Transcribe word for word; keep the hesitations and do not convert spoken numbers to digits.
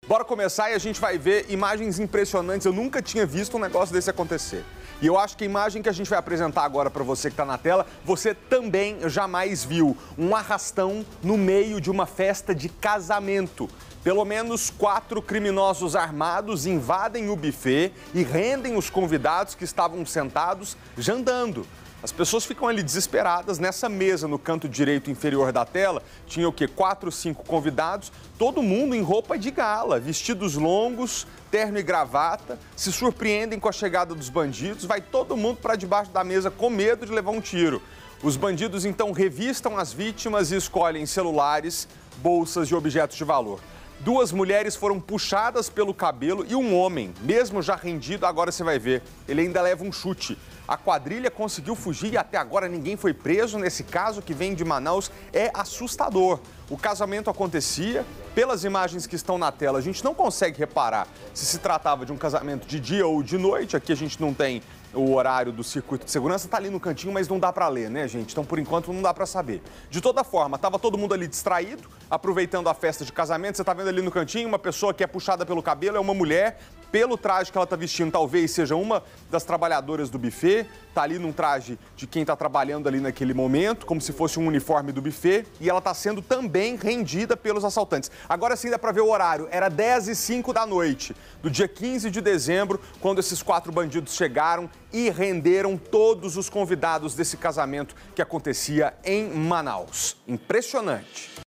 Bora começar e a gente vai ver imagens impressionantes. Eu nunca tinha visto um negócio desse acontecer. E eu acho que a imagem que a gente vai apresentar agora para você que está na tela, você também jamais viu. Um arrastão no meio de uma festa de casamento. Pelo menos quatro criminosos armados invadem o buffet e rendem os convidados que estavam sentados jantando. As pessoas ficam ali desesperadas. Nessa mesa, no canto direito inferior da tela, tinha o quê? Quatro, cinco convidados, todo mundo em roupa de gala, vestidos longos, terno e gravata, se surpreendem com a chegada dos bandidos, vai todo mundo para debaixo da mesa com medo de levar um tiro. Os bandidos, então, revistam as vítimas e escolhem celulares, bolsas e objetos de valor. Duas mulheres foram puxadas pelo cabelo e um homem, mesmo já rendido, agora você vai ver, ele ainda leva um chute. A quadrilha conseguiu fugir e até agora ninguém foi preso. Nesse caso que vem de Manaus, é assustador. O casamento acontecia, pelas imagens que estão na tela, a gente não consegue reparar se se tratava de um casamento de dia ou de noite. Aqui a gente não tem o horário do circuito de segurança, tá ali no cantinho, mas não dá para ler, né, gente? Então, por enquanto, não dá para saber. De toda forma, tava todo mundo ali distraído, aproveitando a festa de casamento. Você tá vendo ali no cantinho uma pessoa que é puxada pelo cabelo, é uma mulher. Pelo traje que ela tá vestindo, talvez seja uma das trabalhadoras do buffet. Tá ali num traje de quem tá trabalhando ali naquele momento, como se fosse um uniforme do buffet. E ela tá sendo também rendida pelos assaltantes. Agora sim dá para ver o horário. Era dez e cinco da noite, do dia quinze de dezembro, quando esses quatro bandidos chegaram e renderam todos os convidados desse casamento que acontecia em Manaus. Impressionante.